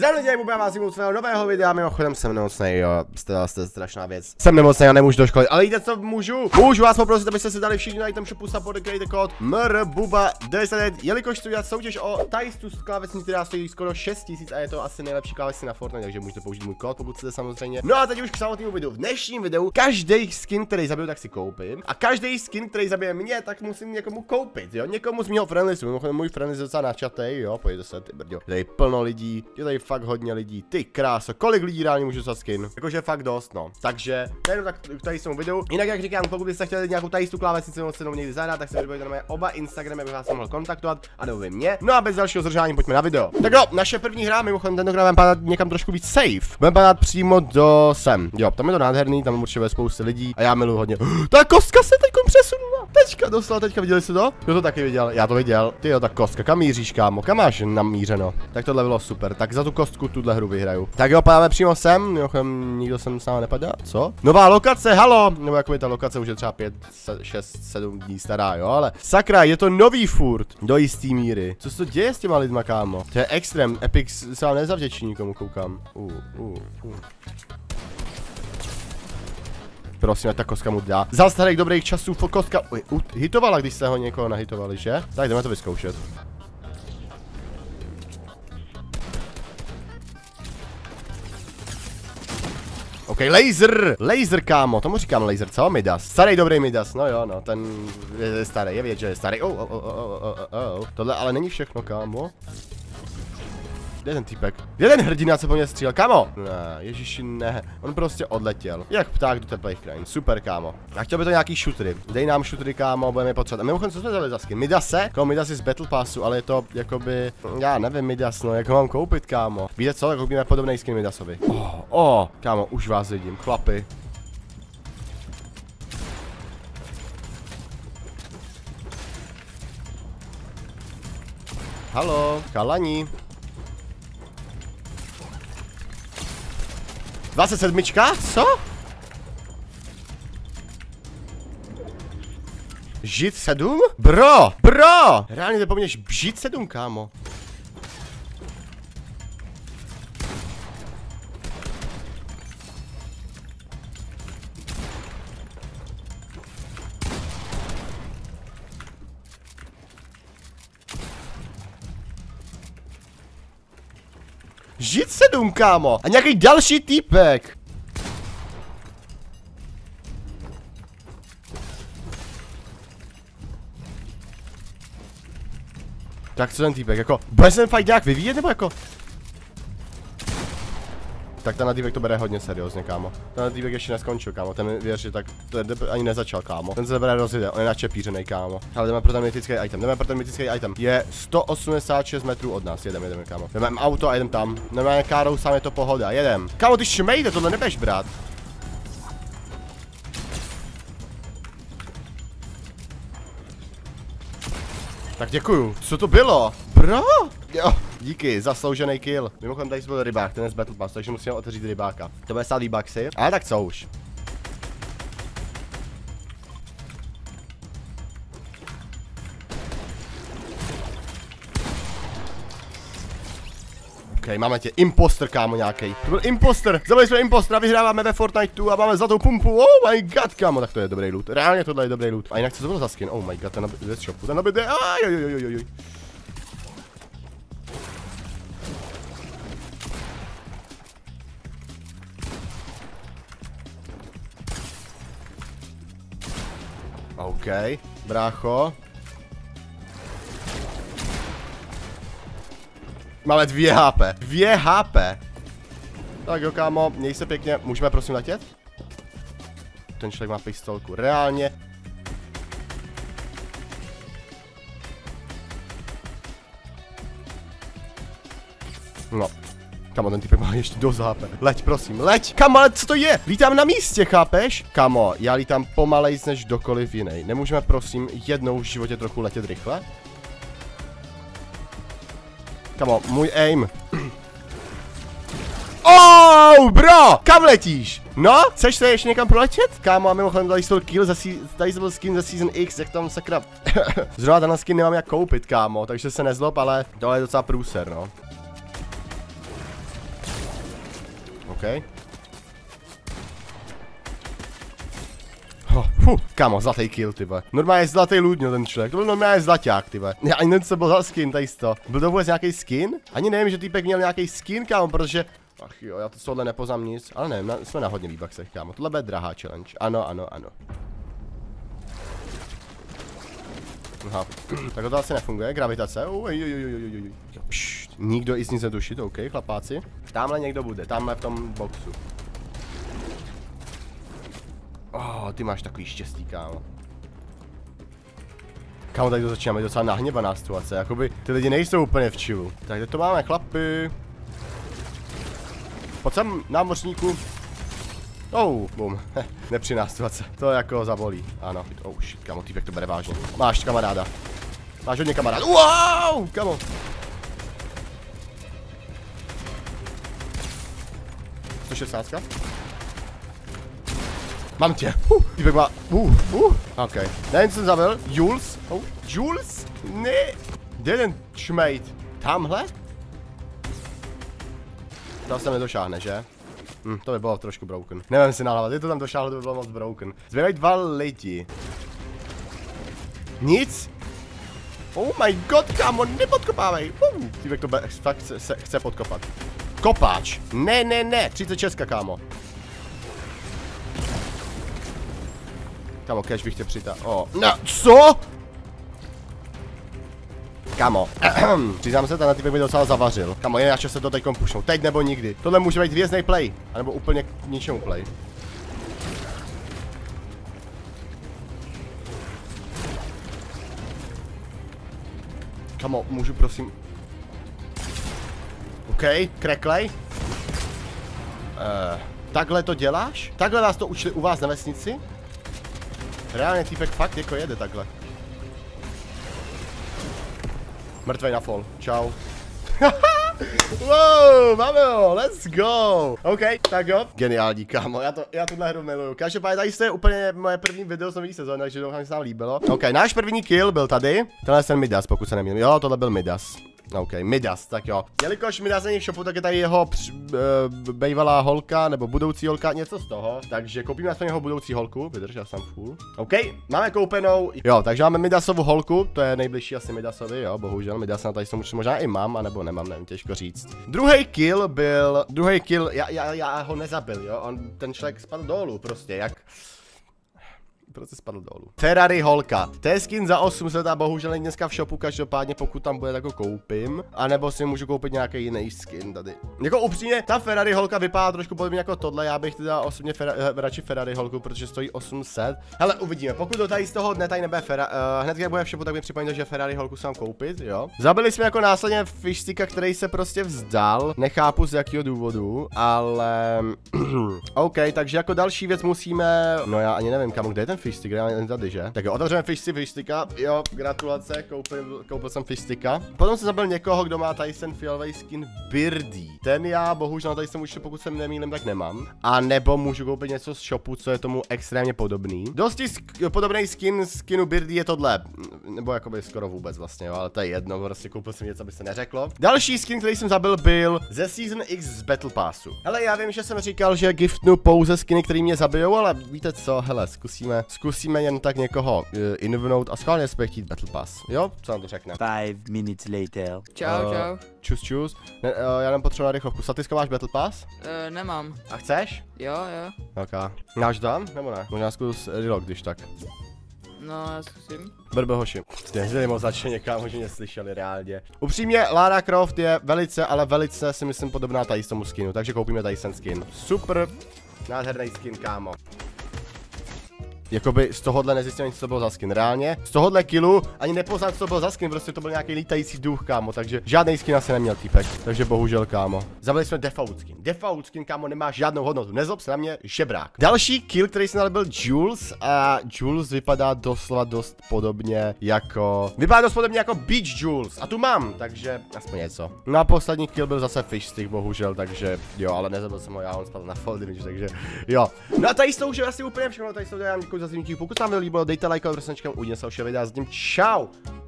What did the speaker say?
Zdravím lidi, budeme vás u svého nového videa, mimochodem jsem nemocnej, jo, jste strašná věc. Jsem nemocnej a nemůžu do školy, ale víte co můžu? Můžu vás poprosit, abyste si dali všichni na item shopu support, dejte kód MRBUBA99, jelikož chci udělat soutěž o Taistu s klávesní, která stojí skoro 6000 a je to asi nejlepší klávesní na Fortnite, takže můžete použít můj kód, pokud chcete samozřejmě. No a teď už k samotnému videu. V dnešním videu každý skin, který zabiju, tak si koupím. A každý skin, který zabije mě, tak musím někomu koupit, jo? Někomu z mého friendlistu. Mimochodem můj friendlist je docela načatej, jo, pojďte se, ty brďo. Tady plno lidí, je tady fakt hodně lidí. Ty kráso, kolik lidí reálně můžu za skin? Jakože fakt dost, no. Takže to je jenom tak tady jsem videu. Jinak jak říkám, pokud byste chtěli nějakou tajistu klávesnici nebo cenou někdy zahrát, tak se vybojte na moje oba Instagramy, abych vás mohl kontaktovat a nebo vy mě. No a bez dalšího zdržování pojďme na video. Tak jo, naše první hra, mimochodem tentokrát budeme padat někam trošku víc safe. Budeme padat přímo do sem. Jo, tam je to nádherný, tam určitě spousty lidí a já miluji hodně. Ta kostka se teď přesunula. Teďka viděli jste to? Kdo to taky viděl? Já to viděl. Ty jo, ta kostka, kam míříš, kámo? Kam máš namířeno? Tak tohle bylo super. Tak za tu kostku tuhle hru vyhraju. Tak jo, padáme přímo sem. Mimochodem nikdo sem s námi nepadá. Co? Nová lokace, halo! Nebo jakoby ta lokace už je třeba 5, 6, 7 dní stará, jo, ale sakra, je to nový furt do jistý míry. Co se to děje s těma lidma, kámo? To je extrém. Epic se vám nezavděčí nikomu, koukám. Prosím, ta kostka mu dá. Za starých dobrých časů kostka hitovala, když se ho někoho nahitovali, že? Tak jdeme to vyzkoušet. OK, laser, kámo, tomu říkám laser, co? Midas, starý dobrý Midas, no jo, no, ten je starý, je vědět, že je starý, tohle ale není všechno, kámo. Kde je ten týpek? Kde je ten hrdina, co po mě střílel? Kámo! Ne, ježiši, ne. On prostě odletěl. Jak pták do teplých krajin. Super, kámo. A chtěl by to nějaký shootery. Dej nám shootery, kámo, budeme je potřebovat. A mimochodem, co jsme dali za skin? Midase? Kámo, Midas je z Battle Passu, ale je to jakoby... Já nevím, Midas, no, jak ho mám koupit, kámo. Víte co? Koupíme podobný skin Midasovi. Kámo, už vás vidím. Chlapi. Halo, chalani. 27? Co? Žít 7? Bro! Reálně zapomněš žít 7, kámo. Žít 7, kámo! A nějaký další týpek! Tak co ten týpek, jako, bude se ten fight nějak vyvíjet, nebo jako? Tak ten týpek to bere hodně seriózně, kámo. Ten týpek ještě neskončil, kámo, ten věř, že tak to ani nezačal, kámo. Ten se bere rozjede, on je načepířenej, kámo. Ale jdeme pro ten mytický item, Je 186 metrů od nás, jedeme, kámo. Jdeme auto a jedem tam. Jdeme károu, sám je to pohoda, jedem. Kámo, ty šmejde, tohle nebudeš brát. Tak děkuju, co to bylo? Bro? Jo, díky, zasloužený kill. Mimochodem tady byl rybák, ten je z Battle Pass, takže musíme otevřít rybáka. To bude stát V-Bucksy, ale tak co už. OK, máme tě, imposter, kámo, nějaký. To byl imposter, zabili jsme impostra, vyhráváme ve Fortniteu a máme zlatou pumpu, oh my god, kámo, tak to je dobrý loot, reálně tohle je dobrý loot. A jinak co to bylo za skin, oh my god, ten nabit z shopu, ten nabit je, ajojojojojoj. OK, brácho. Máme 2 HP. 2 HP. Tak jo, kámo, měj se pěkně. Můžeme prosím letět? Ten člověk má pistolku. Reálně. No. Kamo, ten typek má ještě dost HP. Leď, prosím, leď. Kamo, ale co to je? Lítám na místě, chápeš? Kamo, já lítám pomalejc než kdokoliv jiný. Nemůžeme, prosím, jednou v životě trochu letět rychle? Kamo, můj aim. Oh, bro! Kam letíš? No? Chceš se ještě někam proletět? Kámo, a mimochodem tady byl kill tady byl skin za Season X, jak tam sakra. Zrovna tenhle skin nemám jak koupit, kámo, takže se nezlob, ale tohle je docela průser, no. OK. Kámo, zlatý kill, tyba. Normálně zlatý loot měl ten člověk, to byl normálně zlaťák, tyba. Já ani nevím, co byl za skin, tady to. Byl to vůbec nějaký skin? Ani nevím, že týpek měl nějaký skin, kámo, protože... Ach jo, já to tohle nepoznám nic, ale nevím, jsme na hodně výbaxech, kámo. Tohle bude drahá challenge. Ano. Aha, tak to asi nefunguje, gravitace. Nikdo i z nic netušit, OK, chlapáci. Tamhle někdo bude, tamhle v tom boxu. Ty máš takový štěstí, kámo. Kámo, tady to začíná být docela nahněvaná situace, jakoby ty lidi nejsou úplně v chillu. Tak kde to máme, chlapi? Pojď sem, námořníku. Boom. Nepříjemná situace. To jako zabolí. Ano. Shit, kámo, týpek to bere vážně. Máš kamaráda. Máš hodně kamaráda. Wow, kámo. To 16. Mám tě. Týpek má. OK. Nevím, co jsem zabil. Jules. Jules? Ne. Kde je ten šmejt? Tamhle? To se nedošáhne, že? To by bylo trošku broken. Nevím si nahlávat, je to tam došáhlo, to by bylo moc broken. Zbývají 2 lidi. Nic? Oh my god, kámo, nepodkopávej. Týpek to fakt chce podkopat. Kopáč. Ne. 36, kámo. Kámo, cash bych tě přitáhl. No, co? Kámo, přiznám se, ten týpek mi docela zavařil. Kámo, je na čas se to teďkom pušnout. Teď nebo nikdy. Tohle může být věznej play. A nebo úplně k ničemu play. Kámo, můžu prosím... OK, kreklej. Takhle to děláš? Takhle vás to učili u vás na vesnici? Reálně týpek fakt jako jede takhle. Mrtvej na fall. Čau. Wow, máme ho, let's go. OK, tak jo. Geniální, kámo, já tuhle hru miluju. Každopádně tady jste úplně moje první video z nový sezóny, takže doufám, že se vám líbilo. OK, náš první kill byl tady. Tenhle je ten Midas, pokud se nemýlím. Jo, tohle byl Midas. OK, Midas, tak jo. Jelikož Midas není v shopu, tak je tady jeho bývalá holka, nebo budoucí holka, něco z toho. Takže koupíme aspoň jeho budoucí holku, vydrž, já jsem full. OK, máme koupenou. Jo, takže máme Midasovu holku, to je nejbližší asi Midasovi, jo, bohužel. Midas na tady jsem možná i mám, anebo nemám, nevím, těžko říct. Druhý kill, já ho nezabil, jo, ten člověk spadl dolů prostě, jak... Prostě spadl dolů. Ferrari holka. To je skin za 800 a bohužel není dneska v shopu, každopádně pokud tam bude, tak ho koupím. A nebo si můžu koupit nějaký jiný skin tady. Jako upřímně, ta Ferrari holka vypadá trošku podobně jako tohle, já bych teda osobně radši Ferrari holku, protože stojí 800. Hele, uvidíme, pokud to tady z toho dne tady nebude hned jak bude v shopu, tak mi připomeňte, že Ferrari holku se mám koupit, jo. Zabili jsme jako následně fishsticka, který se prostě vzdal. Nechápu z jakého důvodu, ale... OK, takže jako další věc musíme... No já ani nevím, kam, kde je ten fishstick, já tady, že? Tak jo, otevřeme fishsticka, jo, gratulace, koupil jsem fishsticka. Potom jsem zabil někoho, kdo má tady ten fialový skin Birdie. Ten já bohužel tady jsem už, pokud se nemýlím, tak nemám. A nebo můžu koupit něco z shopu, co je tomu extrémně podobný. Dosti podobný skinu Birdie je tohle, nebo jakoby skoro vůbec vlastně, jo, ale to je jedno, prostě koupil jsem něco, aby se neřeklo. Další skin, který jsem zabil, byl ze Season X z Battle Passu. Hele, já vím, že jsem říkal, že giftnu pouze skiny, který mě zabijou, ale víte co, hele, zkusíme jen tak někoho invnout a schválně si chtít Battle Pass, jo? Co nám to řekne? 5 minutes later. Čau. Čus. Já nám potřebuji na rychlovku. Statiska máš Battle Pass? Nemám. A chceš? Jo. Ok. Máš tam? Nebo ne? Možná zkus reload, když tak. No, já zkusím. Brbe hoši. Jste moc začne někam, že mě slyšeli reálně. Upřímně, Lara Croft je velice, ale velice si myslím podobná tady z tomu skinu, takže koupíme tady ten skin. Super. Nádherný skin, kámo. Jakoby z tohohle nezjistil, co to bylo za skin. Reálně, z tohohle killu ani nepoznat, co to bylo za skin, prostě to byl nějaký lítající duch, kámo, takže žádný skin asi neměl týpek, takže bohužel, kámo. Zabili jsme default skin. Default skin, kámo, nemá žádnou hodnotu, nezlob se na mě, žebrák. Další kill, který jsem dal, byl Jules a Jules vypadá doslova dost podobně jako... Beach Jules a tu mám, takže aspoň něco. No a poslední kill byl zase fishstick, bohužel, takže jo, ale nezabil jsem ho já, on spadl na fall damage, takže jo. No a tady už je asi úplně všechno, tady já děkuji za zimníky. Pokud se vám líbilo, dejte like a uvidíme se dalšího videa s ním. Čau!